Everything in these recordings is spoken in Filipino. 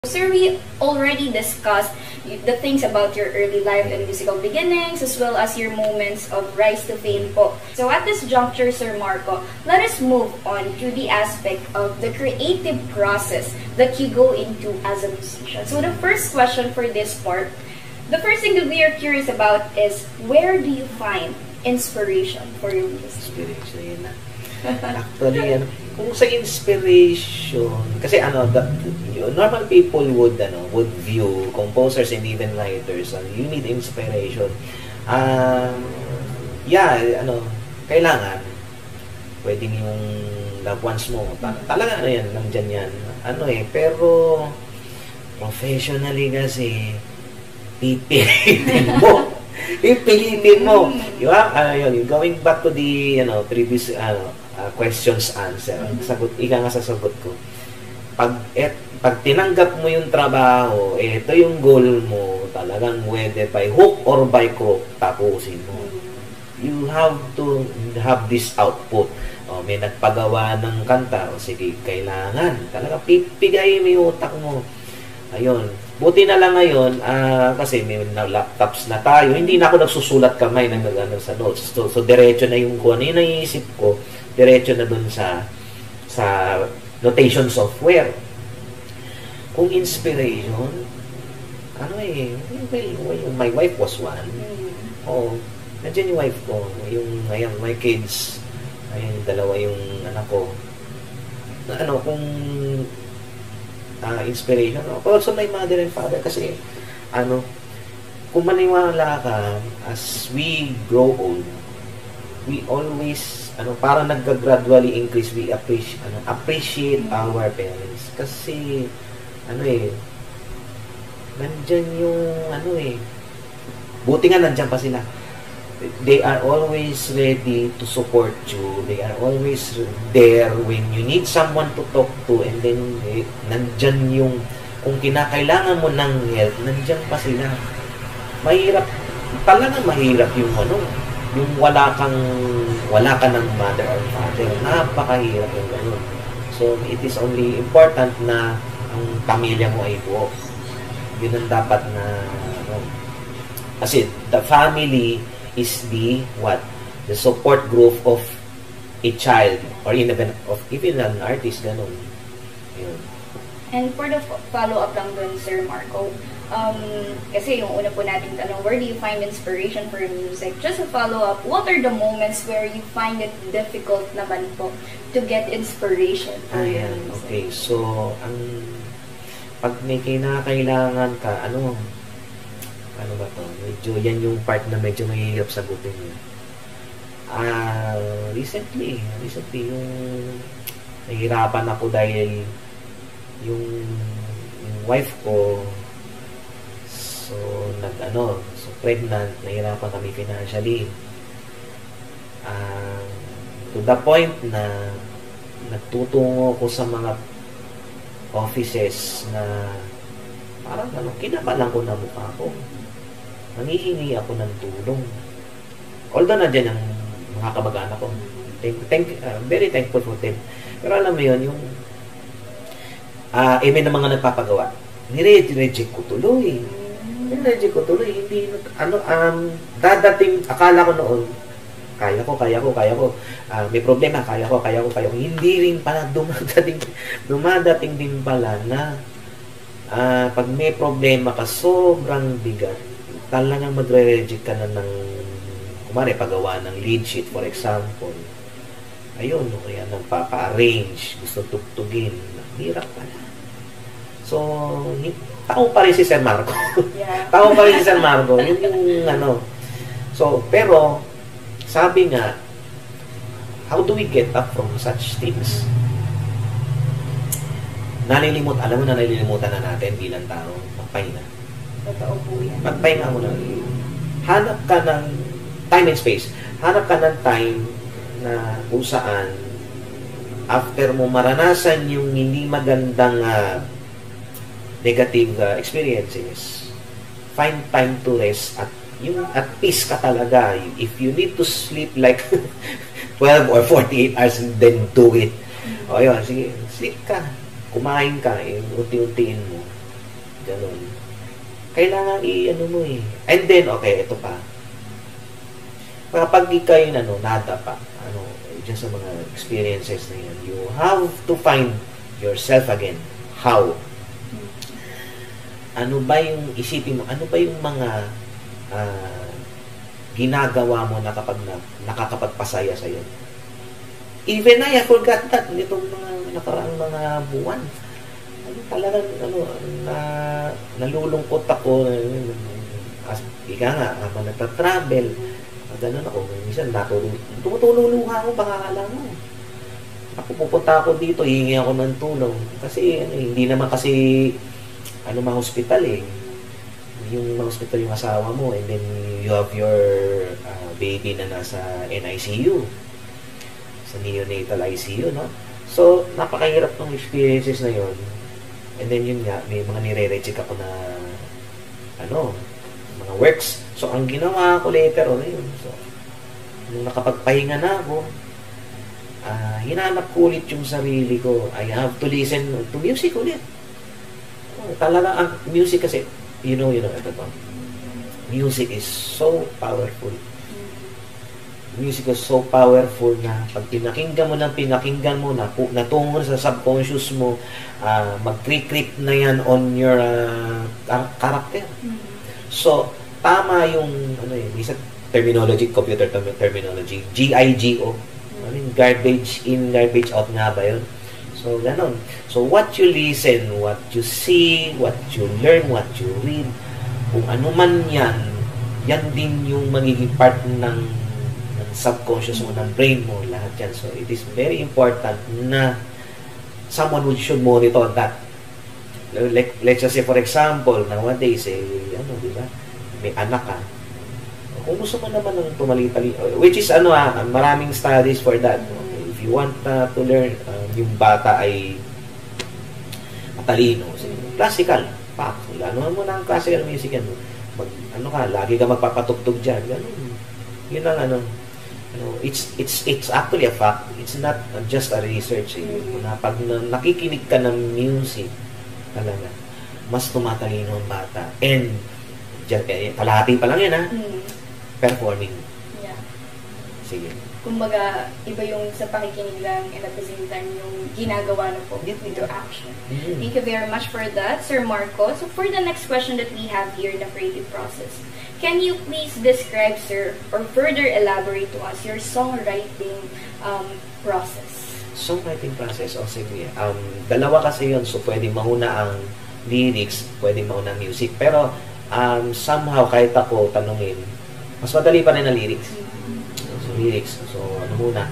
Sir, we already discussed the things about your early life and musical beginnings as well as your moments of rise to fame po. So at this juncture, Sir Marco, let us move on to the aspect of the creative process that you go into as a musician. So the first question for this part, the first thing that we are curious about is, where do you find inspiration for your music? Inspiration, yun na. Actually, kung sa inspiration, kasi normal people would view composers and even writers, you need inspiration. Kailangan pwedeng yung loved ones mo, talaga nandiyan yan. Pero professionally kasi pipilitin mo. Pipilitin mo. Diba? Going back to the previous questions answer. Ika nga sa sagot ko. Pag tinanggap mo yung trabaho, ito yung goal mo, talagang whether by hook or by crook, tapusin mo. You have to have this output. May nagpagawa ng kanta, sige, kailangan. Talaga pipigay mo yung utak mo. Ayun. Buti na lang ngayon, kasi may laptops na tayo, hindi na ako nagsusulat kamay sa notes. So diretso na yung kung ano yung naisip ko, diretso na dun sa notation software. Kung inspiration, my wife was one. Nandiyan yung wife ko, my kids, dalawa yung anak ko. Kung inspiration. Also my mother and father, kasi kung maniwala ka, as we grow old, we always parang nag-gradually increase, we appreciate our parents, kasi nandyan yung buti nga nandyan pa sila. They are always ready to support you. They are always there when you need someone to talk to, and then nandyan yung kung kinakailangan mo ng help, nandyan pa sila. Mahirap, talagang mahirap yung yung wala ka ng mother or father. Napakahirap yung gano'n. So it is only important na ang pamilya mo ay buo. Yun ang dapat na kasi the family is the support group of a child, or even an artist, ganun. Yun. And for the follow-up lang dun, Sir Marco, kasi yung una po nating tanong, where do you find inspiration for your music? Just a follow-up, what are the moments where you find it difficult naman po to get inspiration for your music? Okay, so pag may kinakailangan ka, ano ba to? Medyo yan yung part na medyo mahirap sagutin niya. Recently yung nahihirapan ako dahil yung wife ko so pregnant, nahihirapan kami financially. To the point na nagtutungo ko sa mga offices na parang kinabalan ko na mukha ko. Nangihingi ako ng tulong. Although nandiyan ang mga kamag-anak ko. Very thankful for them. Pero alam mo yun, yung may na mga nagpapagawa. Nire-reject ko tuloy. Hindi, dadating, akala ko noon, kaya ko. May problema, kaya ko. Hindi rin pala dumadating din pala na pag may problema ka, sobrang bigat. Talagang magre-reject ka na ng kumare, pagawa ng lead sheet, for example. Ayun, kaya nagpapa-arrange, gusto tugtugin. Hirap pala. So, tao pa rin si Sir Marco. Yeah. Tao pa rin si Sir Marco. Yun yung So, pero, sabi nga, how do we get up from such things? Alam mo na nalilimutan na natin bilang tao, magpahinga. Totoo po yan. Magpahinga mo na. Hanap ka ng time and space. Hanap ka ng time na kung saan after mo maranasan yung hindi magandang negative experiences, find time to rest at peace ka talaga. If you need to sleep like 12 or 48 hours, then do it. O yun, sige, sleep ka. Kumain ka, unti-untiin mo. Ganun. Kailangan i-ano mo eh. And then, okay, ito pa. Kapag ikaw yung nada pa, dyan sa mga experiences na yan, you have to find yourself again. How? Ano ba yung isipin mo? Ano ba yung mga ginagawa mo na kapag nakakapagpasaya sa'yo? Even I forgot that nitong mga nakaraang mga buwan. Talagang nalulungkot ako. Ika nga, habang nagta-travel, gano'n ako. Minsan, tumutululuha ako, baka alam mo. Ako, pupunta ako dito, hihingi ako ng tulong. Kasi, hindi naman kasi, ma-hospital eh. Yung ma-hospital yung asawa mo, and then you have your baby na nasa NICU. Sa neonatal ICU, no? So, napakahirap ng experiences na yon. And then, yun nga, may mga nire-recheck ako na, mga works. So, ang ginawa ko later on, yun. So, nung nakapagpahinga na ako, hinanap ko ulit yung sarili ko. I have to listen to music ulit. Talaga, ang music kasi, ito to. Music is so powerful. Music is so powerful na pag pinakinggan mo na natungo sa subconscious mo, mag-creep na yan on your character. So, tama yung isa terminology, computer terminology, GIGO. Garbage in, garbage out nga ba yun? So, ganon. So, what you listen, what you see, what you learn, what you read, kung ano man yan din yung magiging part ng subconscious mo, ng brain mo, lahat yan. So, it is very important na someone should monitor that. Let's just say, for example, nowadays, di ba? May anak ka. Kung gusto mo naman ng tumali-tali, which is, maraming studies for that. Okay? If you want to learn, yung bata ay matalino. Classical. Ano mo na ang classical music yan. Lagi ka magpapatugtog dyan. Ganun. Yun ang it's actually a fact. It's not just a research. Pag nakikinig ka ng music, talaga, mas tumatalino ang bata. And, kalahati pa lang yan, performing. Yeah. Sige. Kumbaga, iba yung sa pakikinig lang and at the same time yung ginagawa na po into action. Thank you very much for that, Sir Marco. So for the next question that we have here in the creative process, can you please describe, sir, or further elaborate to us your songwriting process? Songwriting process, sige. Dalawa kasi yun, so pwede mauna ang lyrics, pwede mauna ang music. Pero somehow, kahit ako tanungin, mas madali pa rin ang lyrics. So, lyrics. So, muna?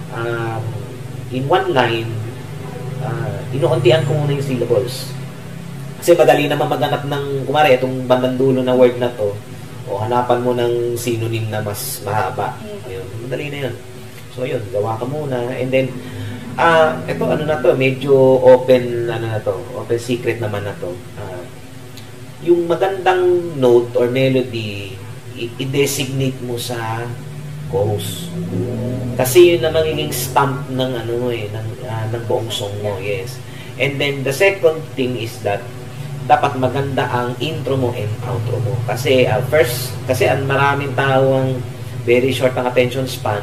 In one line, inuuntian ko muna yung syllables. Kasi madali naman maghanap ng, kumari, itong bandang dulo na word na to, o hanapan mo ng synonym na mas mahaba. Ayun, madali na yun. So, yun, gawa ka muna. And then, ito, medyo open, open secret naman na to. Yung magandang note or melody, i-designate mo sa chorus. Kasi yun na magiging stamp ng ng buong song mo, yes. And then the second thing is that dapat maganda ang intro mo and outro mo. Kasi kasi ang maraming tao ang very short ang attention span.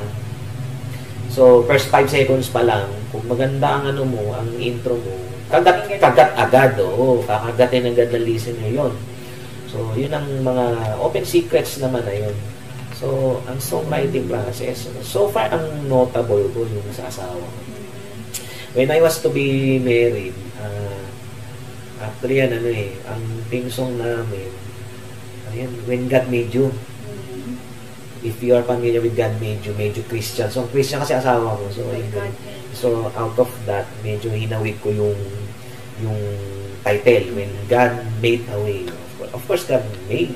So first 5 seconds pa lang, kung maganda ang ang intro mo, kagat agad, kakagatin agad ng listener yon. So, yun ang mga open secrets naman na yun. So, ang songwriting process, so far, ang notable ko yung sa asawa ko. When I was to be married, actually yan, ang theme song namin, When God Made You. If you are familiar with God Made You, medyo Christian. So, Christian kasi asawa ko. So, out of that, medyo hinawig ko yung title, When God Made a Way. Of course, God made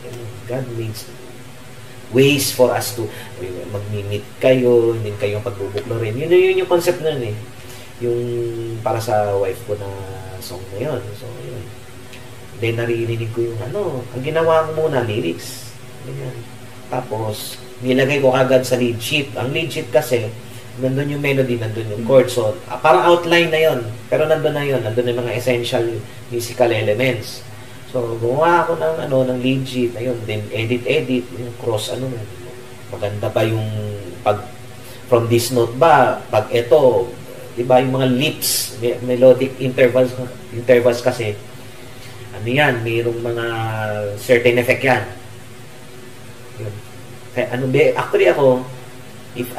ways for us to mag-meet kayo, hindi kayo pagbubuklo rin. Yun yung concept na yun yung para sa wife ko na song na yun. So, yun. Then, naririnig ko yung ang ginawa ko muna, lyrics. Ganyan. Tapos, nilagay ko agad sa lead sheet. Ang lead sheet kasi, nandun yung melody, nandun yung chord. So, parang outline na yon. Pero nandun na yon. Nandun yung mga essential musical elements. So, gumawa ako ng ng legit, ayun, then edit, yung cross, maganda pa yung pag, from this note ba, pag ito, di ba, yung mga lips, melodic intervals kasi, yan, mayroong mga certain effect yan. Yun. Kaya, actually ako, if,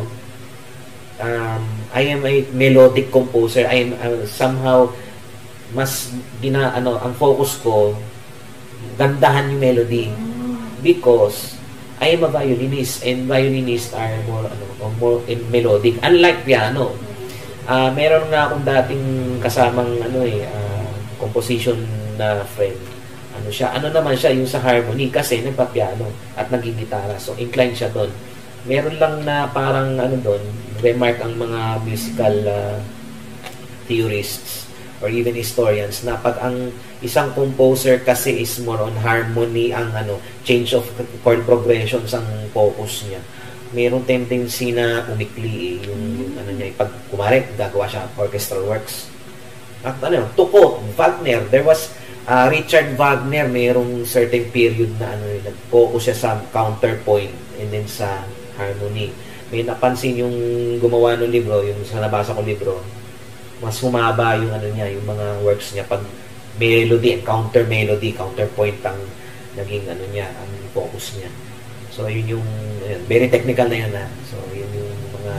I am a melodic composer, I am somehow, mas ang focus ko gandahan yung melody because I am a violinist and violinists are more melodic, unlike piano. Meron na akong dating kasamang composition na friend, naman siya yung sa harmony kasi nagpa-piano at nagigitara, so inclined siya doon. Meron lang na parang doon remark ang mga musical theorists or even historians na pag ang isang composer kasi is more on harmony, ang change of chord progressions ang focus niya, mayroong tendency na umikli yung niya, pag kumare gagawa siya orchestral works at tuko Wagner, there was Richard Wagner, mayroong certain period na nag-focus siya sa counterpoint and then sa harmony. May napansin yung gumawa ng libro, yung sa nabasa kong libro, mas humaba yung yung mga works niya pag melody and counterpoint ang naging ang focus niya. So yun yung very technical na yun So yun yung mga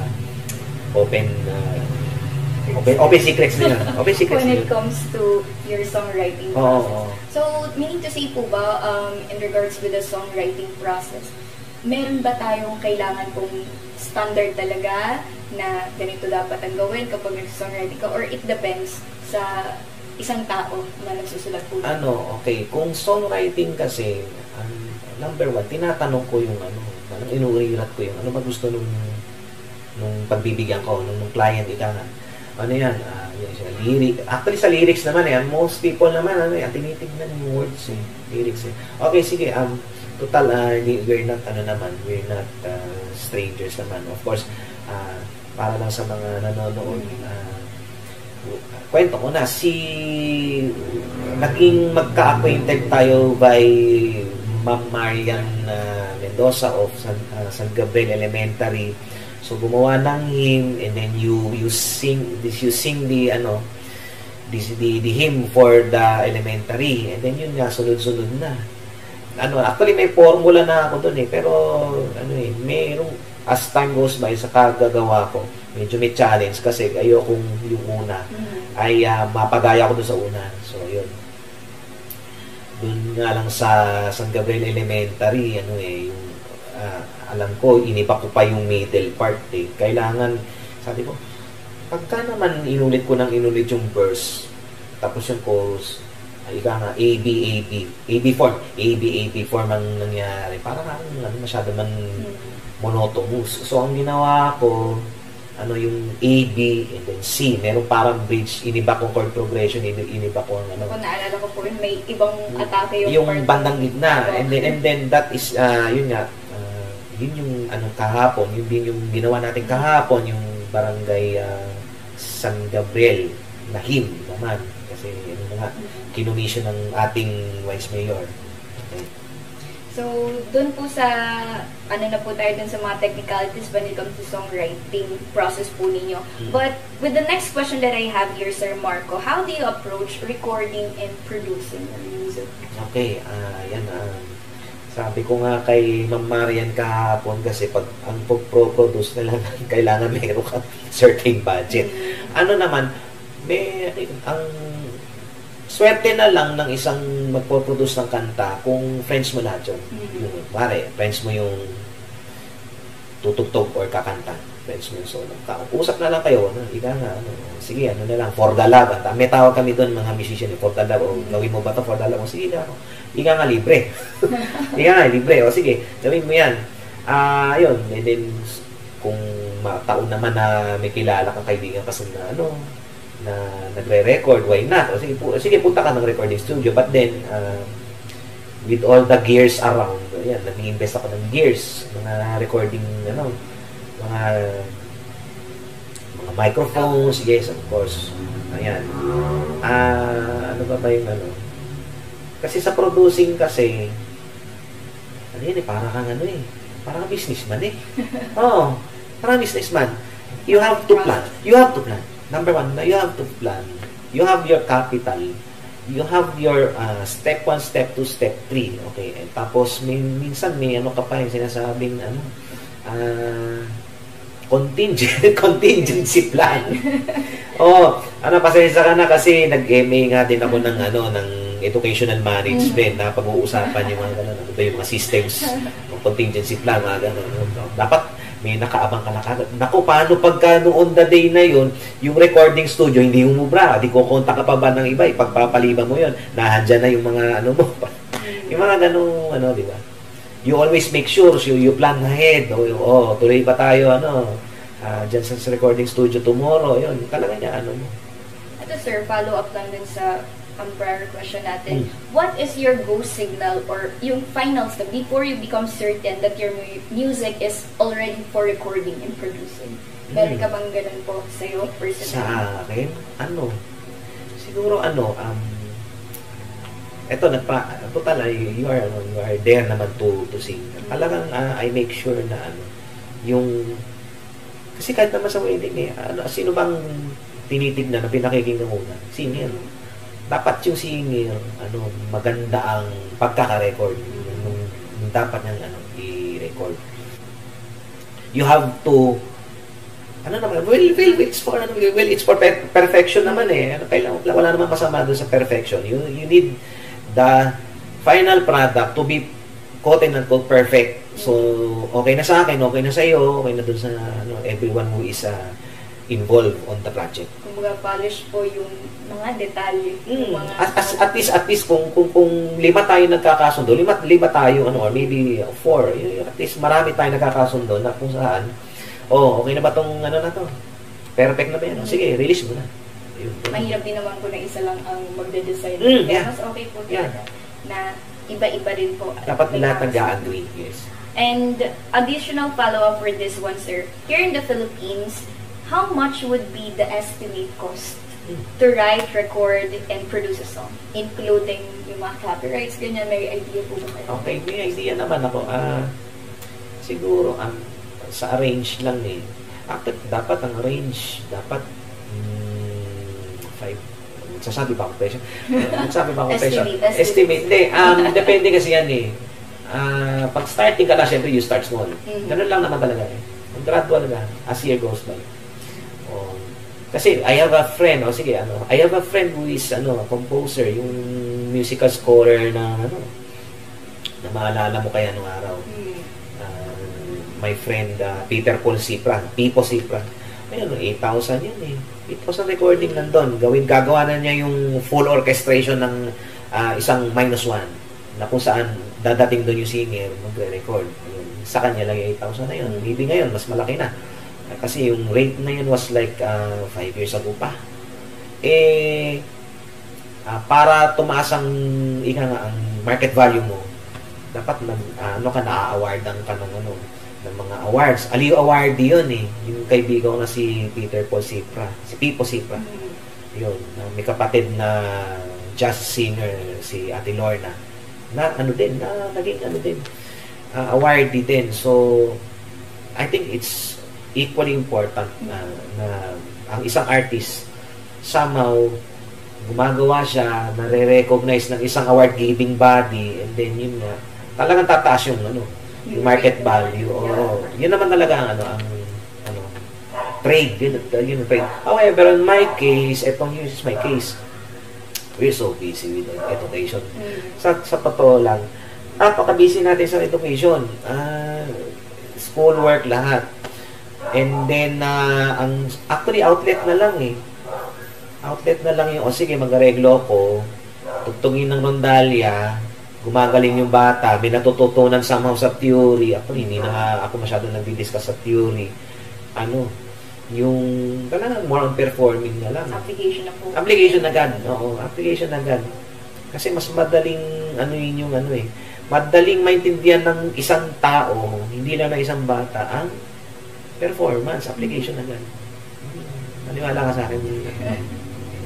open secrets na yun. Open secrets when it comes to your songwriting process. So meaning to say po ba, in regards with the songwriting process, meron ba tayong kailangan pong standard talaga na ganito dapat ang gawin kapag nagsasongwriting ka, or it depends sa isang tao na nagsusulat po? Okay. Kung songwriting kasi, number one, tinatanong ko yung inuulat ko yung ba gusto nung pagbibigyan ko, nung client, yan, lyric. Actually, sa lyrics naman, most people naman, tinitignan yung words, lyrics. Okay, sige, total, we're not, we're not strangers naman. Of course, para lang sa mga nanonood, kwento ko na, naging magka-acquainted tayo by Ma'am Marian Mendoza of San Gabriel Elementary. So, gumawa ng hymn, and then you sing the hymn for the elementary, and then yun nga, sunod-sunod na. Actually, may formula na ako doon pero, mayroong, as time goes by, sa kagagawa ko, medyo may challenge kasi ayokong yung una ay mapagaya ko doon sa una. So, yun. Doon nga lang sa San Gabriel Elementary, yung, alam ko, iniba ko pa yung middle part. Kailangan, sabi ko, pagka naman inulit ko yung verse, tapos yung chorus, AB form ang nangyari. Parang masyado man monotonous. So, ang ginawa ko, yung A, B, and then C. Meron parang bridge, iniba ko chord progression, iniba ko ang Kung naalala ko po, may ibang atake yung bandang gitna. And then that is, yun nga, yun yung kahapon, yun din yung ginawa natin kahapon, yung barangay San Gabriel na hymn naman. Kasi, kinumisyon ng ating Vice Mayor. Okay. So, dun po sa, na po tayo dun sa mga technicalities when it comes to songwriting process po ninyo. But, with the next question that I have here, Sir Marco, how do you approach recording and producing your music? Okay, yan. Sabi ko nga kay Ma'am Marian kahapon kasi pag ang pag-produce na lang, kailangan mayroon kang certain budget. Naman, ang swerte na lang ng isang magpo-produce ng kanta kung friends mo lahat yun. Friends mo yung tutugtog or kakanta. Friends mo yung solo. Usap na lang kayo. Sige, na lang, for the love. May tawag kami doon, mga musician, for the love. O, gawin mo ba ito for the love? O, sige na. Ika nga, libre. O, sige, gawin mo yan. Yun. And then, kung taon naman na may kilala kang kaibigan kasi na nagre-record, why not? O sige, punta ka ng recording studio. But then, with all the gears around, nag-invest ako ng gears, mga recording, mga microphones, yes, of course. Ayan. Ano ba yung Kasi sa producing kasi, ano yun eh, para kang ano eh, para kang businessman eh. Oo, para kang businessman. You have to plan. You have to plan. Number one, you have to plan. You have your capital. You have your step 1, step 2, step 3. Okay. And tapos, minsan may ano ka pa yung sinasabing ano, contingency plan. Oh, ano, pasensya ka na kasi nag-MA nga din ako ng ano, ng educational management na pag-uusapan yung mga ganun, yung mga systems, contingency plan, mga ganun. Dapat may nakaabang ka na kagad. Naku, paano pagka noon the day na yun, yung recording studio, hindi umubra, di kukontak ka pa ba ng iba, ipagpapaliban mo yun, nahandyan na yung mga ano mo, yung mga ganung, ano, di ba? You always make sure, you plan ahead, tuloy pa tayo, ano, dyan sa recording studio tomorrow, yun, talaga niya, ano mo. Ito sir, follow up lang din sa prior question natin. What is your go signal or yung final step before you become certain that your music is already for recording and producing? Meron ka bang ganun po sa'yo personally? Sa akin? Ano? Siguro ano, eto, total, you are there naman to sing. Talagang I make sure na ano, yung, kasi kahit naman sa wedding sino bang tinitignan na pinakikinggan muna? Singer. Dapat yung singer, ano, maganda ang pagkaka-record. Yung dapat niyang ano, i-record. You have to, ano naman, it's for perfection naman eh. Ano, wala naman masama doon sa perfection. You need the final product to be quote-unquote perfect. So, okay na sa akin, okay na sa iyo, okay na doon sa ano, everyone who is involved on the project. Kumbaga, polish po yung mga detalye. Yung mga at least kung 5 tayo nagkakasundo, 5 tayo, ano, or maybe 4, at least marami tayo nagkakasundo na kung saan, okay na ba tong ano na to? Perfect na ba yan? Sige, release mo na. Mahirap din naman po na isa lang ang magde-design. Yeah. Mas okay po talaga na iba-iba rin po. Dapat lahat nag-agree. Yes. And additional follow-up for this one, sir. Here in the Philippines, how much would be the estimate cost to write, record, and produce a song? Including yung mga copyrights, ganyan, may idea po ba kayo? Okay, may idea naman ako. Siguro, sa arrange lang eh. Actually, dapat ang arrange, dapat 5. Sasabi ba ako presyo? Sabi ba ako presyo? Estimate. Hindi. Depende kasi yan eh. Pag starting ka na, syempre you start small. Ganun lang naman talaga eh. Gradual ka as year goes by. Kasi I have a friend, I have a friend who is composer, yung musical scorer na na maalala mo kaya nung araw. My friend Peter Paul Cipra, Pipo Cipra. Ayun, 8,000 yun eh. 8,000 recording nandun. Gagawa na niya yung full orchestration ng isang -1 na kung saan dadating doon yung singer, magre-record. Sa kanya lang yung 8,000 na yun. Maybe ngayon, mas malaki na. Kasi yung rate na yun was like 5 years ago pa. Para tumaas ang ang market value mo, dapat na-awardan ka ng mga awards. Aliw Award yun eh. Yung kaibigan ko na si Peter Paul Cipra, si Pipo Cipra. Yun, may kapatid na jazz singer, si Ate Lorna. Na naging awardee din. So, I think it's equally important na ang isang artist somehow gumagawa siya, nare-recognize ng isang award-giving body, and then yun nga, talagang tataas yung yung market value. Yun naman talaga ang trade. Yun ang trade. However, in my case, here's my case. We're so busy with education. Sa totoo lang, napaka-busy natin sa education. Schoolwork, lahat. And then, actually, outlet na lang eh. Outlet na lang yung, sige, mag-areglo ako, tugtugin ng rondalya, gumagaling yung bata, may natututunan somehow sa theory. Actually, hindi na ako masyado nagdi-discuss sa theory. Yung talagang more on performing na lang. Application na po. Application agad. Oo, application agad. Kasi mas madaling, madaling maintindihan ng isang tao, hindi lang ng isang bata, ang performance, application agad. Maniwala ka sa akin.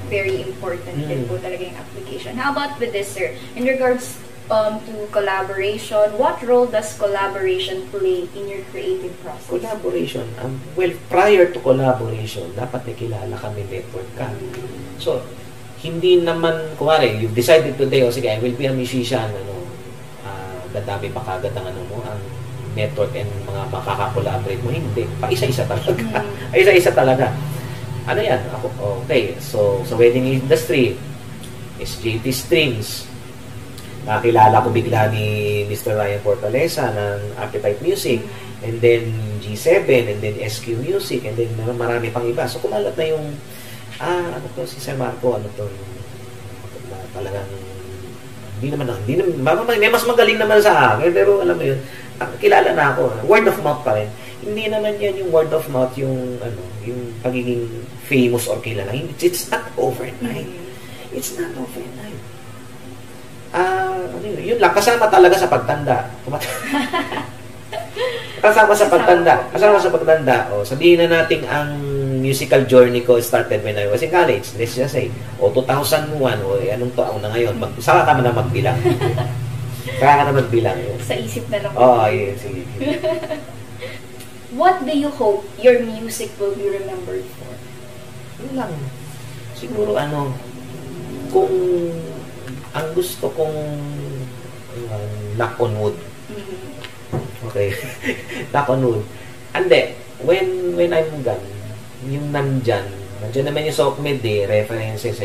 very important din po talaga yung application. How about with this, sir? In regards to collaboration, what role does collaboration play in your creative process? Collaboration, well, prior to collaboration, dapat may kilala kami, network ka. So, hindi naman, kuwari, you've decided today, o sige, I will be a musician, dadami pa kagad ang ang network and mga makaka-collaborate mo. Hindi. Isa-isa talaga. Isa-isa talaga. Ano yan? Ako, okay. So, sa wedding industry, SJT Strings. Nakilala ko bigla ni Mr. Ryan Fortaleza ng Appetite Music. And then, G7. And then, SQ Music. And then, marami pang iba. So, kumalat na yung, si Sir Marco, talagang, hindi naman, may mas magaling naman sa akin. Pero, alam mo yun, kilala na ako. Word of mouth pa rin. Hindi naman yan yung word of mouth, yung pagiging famous or kilala. It's not overnight. It's not overnight. Yun lang. Kasama talaga sa pagtanda. Kasama sa pagtanda. Sabihin na natin ang musical journey ko started when I was in college. Let's just say, 2001, anong taon na ngayon? Saka ka na magbilang. Kaya ka na magbilang. Sa isip na lang. Yes. What do you hope your music will be remembered for? Yun lang. Siguro kung ang gusto kong knock on wood. Okay. Knock on wood. Ande, when I'm done, yung nandyan naman yung Sokmed references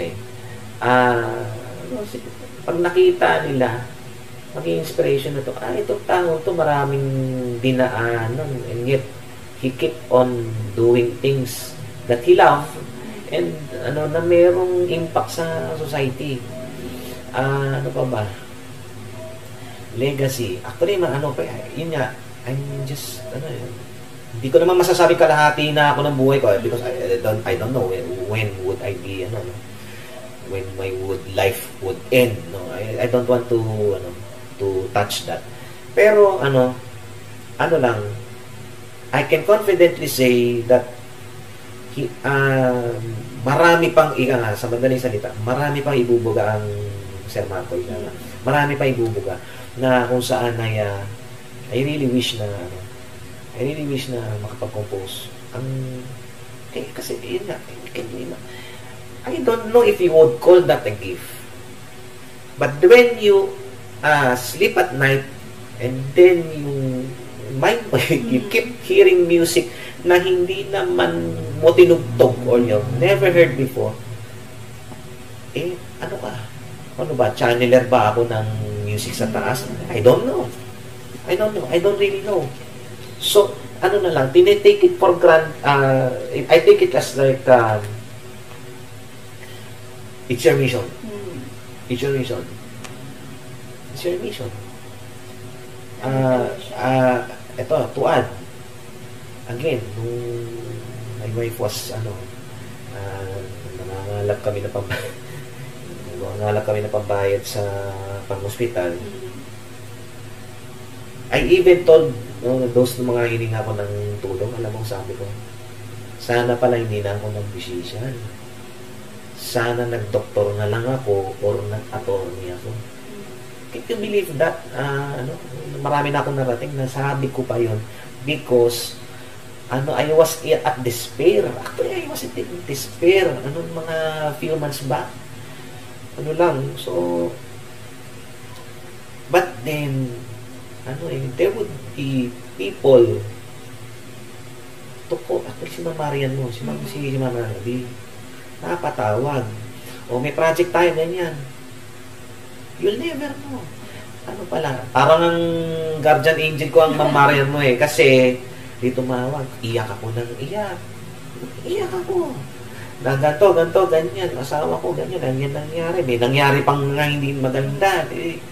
pag nakita nila, maging inspiration na to. Itong tao to maraming dinaanan and yet he keep on doing things that he love and na merong impact sa society. Ano pa ba? Legacy. Actually, yun nga, I'm just, hindi ko naman masasabi kalahati na ako ng buhay ko because I don't know when would I be, when my life would end. No? I don't want to touch that. Pero lang, I can confidently say that marami pang sa madaling salita, marami pang ibubuga ang Sir Marco. Marami pang ibubuga na kung saan I really wish na makapag-compose. Kasi yun nga, I don't know if you would call that a gift. But when you sleep at night and then yung mind mo, you keep hearing music na hindi naman mo tinugtog or you've never heard before, ano ka? Ano ba? Channeler ba ako ng music sa taas? I don't know. I don't really know. So, na lang, tinitake it for granted. I take it as like, it's your mission. It's your mission. It's your mission. Ito, to add, again, nung my wife was, nangangalap kami na pambayad sa pang-hospital. I even told those mga hininga ko ng tulong, alam mo, sabi ko, sana pala hindi na ako nag-musician. Sana nag-doktor na lang ako or nag-attorney ako. Can you believe that? Marami na akong narating na sabi ko pa yun because I was at despair. Actually, I was in despair. Mga few months back. So, but then, there would be people to call. Actually, si Mama Marian mo, si Mama Marian, napatawag. May project tayo, ganyan. You'll never know. Pala, parang ang guardian angel ko ang Mama Marian mo kasi dito tumawag, iyak ako ng iyak. Iyak ako. Na ganto, ganyan. Asawa ko, ganyan nangyari. May nangyari pang nga hindi maganda.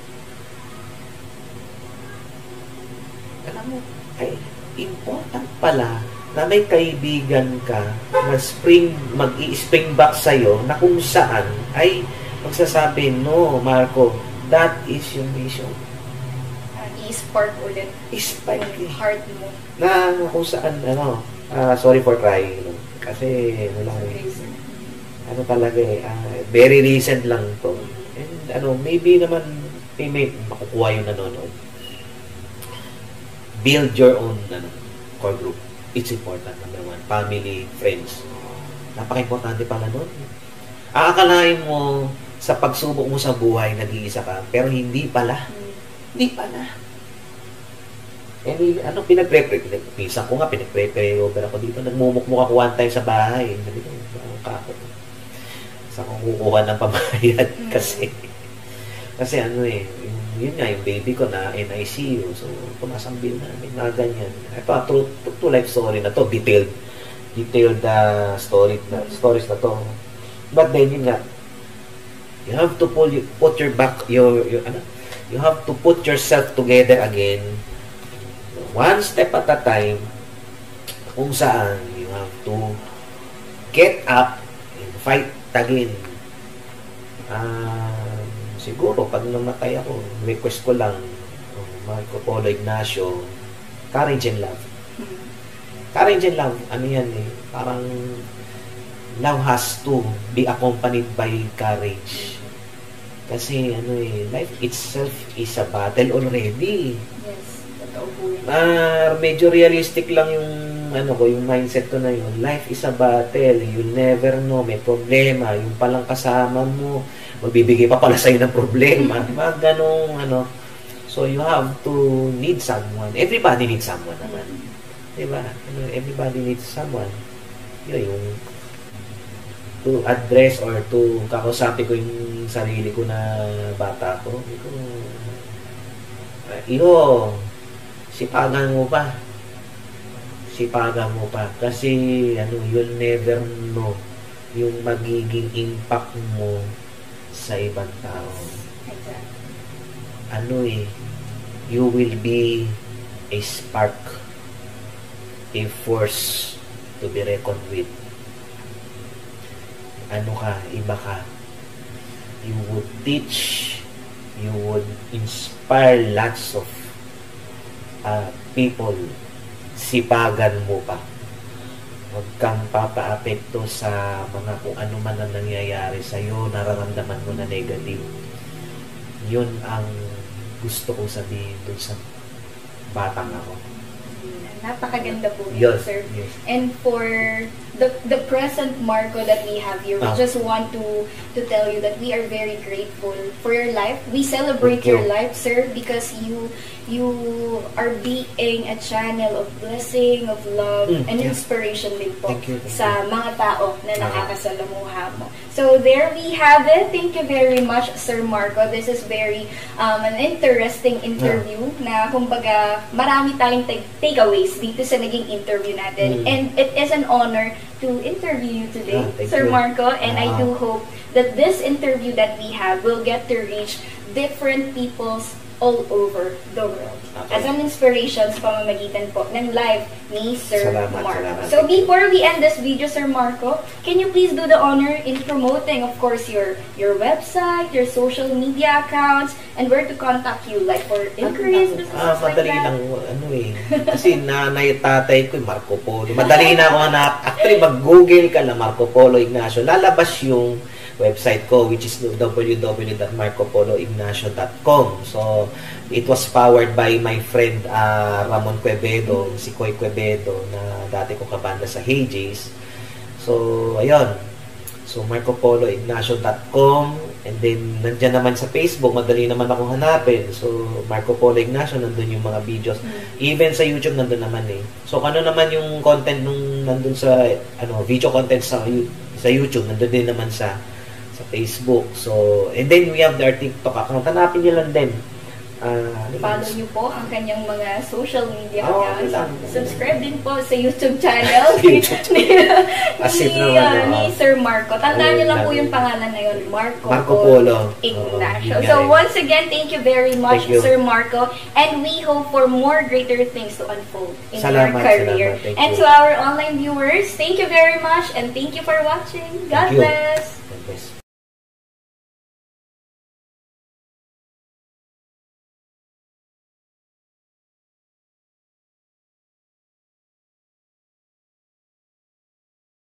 Alam mo, important pala na may kaibigan ka na mag-i-spring back sa'yo na kung saan ay magsasabi, no, Marco, that is your mission. I-spark ulit. I-spark yung heart mo. Na kung saan, sorry for crying. Kasi, ano talaga very recent lang to. And maybe naman may makukuha yung nanonood. Build your own core group. It's important. Number one, family, friends. Napaka-importante pala nun. Aakalain mo sa pagsubok mo sa buhay, nag-iisa ka, pero hindi pala. Hindi pala. Pinsan ko nga, pinag-prepare ako dito. Nagmumukmuk ako one time sa bahay. Sabi ko, kakot. Saan ko kukuha ng pambayad? Kasi yun nga, yung baby ko na NICU. So, tumasang bill namin, mga ganyan. Ito, true life story na to. Detailed stories na to. But then, yun nga, you have to put you have to put yourself together again, one step at a time, kung saan you have to get up and fight again. Siguro, pag namatay ako, request ko lang, Marco Polo Ignacio, Courage and Love. Courage and Love, parang love has to be accompanied by courage. Kasi, life itself is a battle already. Yes, totoo po yun. Medyo realistic lang yung mindset ko na yun. Life is a battle. You never know. May problema. Yung palang kasama mo, magbibigay pa pala sa'yo ng problema. Mga ganong, So, you have to need someone. Everybody needs someone naman. Diba? Everybody needs someone. Yung to address or to kakusapin ko yung sarili ko na bata ko. Sipagan mo pa. Kasi, you'll never know yung magiging impact mo sa ibang tao. You will be a spark, a force to be reckoned with. Iba ka. You would teach, you would inspire lots of people. Sipagan mo pa. Huwag kang papaapekto sa mga kung ano man ang nangyayari sa'yo, nararamdaman mo na negative. Yun ang gusto ko sabihin doon sa batang ako. Napakaganda po yun, yes, sir. Yes. And for the present Marco that we have here, we just want to tell you that we are very grateful for your life. We celebrate your life, sir, because you are being a channel of blessing, of love, and inspiration din po sa mga tao na nakakasalamuha mo. So there we have it. Thank you very much, Sir Marco. This is very an interesting interview na kumbaga marami tayong takeaways dito sa naging interview natin. And it is an honor to interview you today, Sir Marco. And I do hope that this interview that we have will get to reach different peoples all over the world. As an inspiration sa pamamagitan po ng live ni Sir Marco. So before we end this video, Sir Marco, can you please do the honor in promoting, of course, your website, your social media accounts, and where to contact you, like for inquiries, businesses like that? Madali lang, kasi nanay tatay ko, Marco Polo. Madali na ako hanap. Actually, mag-google ka na Marco Polo Ignacio. Lalabas yung website ko, which is www.marcopoloignacio.com. So, it was powered by my friend Ramon Quevedo, si Koy Quevedo, na dati ko kabanda sa Heyjays. So, ayun. So, marcopoloignacio.com, and then, nandyan naman sa Facebook, madali naman ako hanapin. So, Marco Polo Ignacio, nandun yung mga videos. Even sa YouTube, nandun naman eh. So, ano naman yung content nung nandun sa, video content sa YouTube, nandun din naman sa Facebook. So, and then we have our TikTok account. Hanapin nyo lang din. Follow nyo po ang kanyang mga social media accounts. Subscribe din po sa YouTube channel ni Sir Marco. Tandaan nyo lang po yung pangalan na yun, Marco Polo Ignacio. So once again, thank you very much, Sir Marco. And we hope for more greater things to unfold in your career. And to our online viewers, thank you very much and thank you for watching. God bless.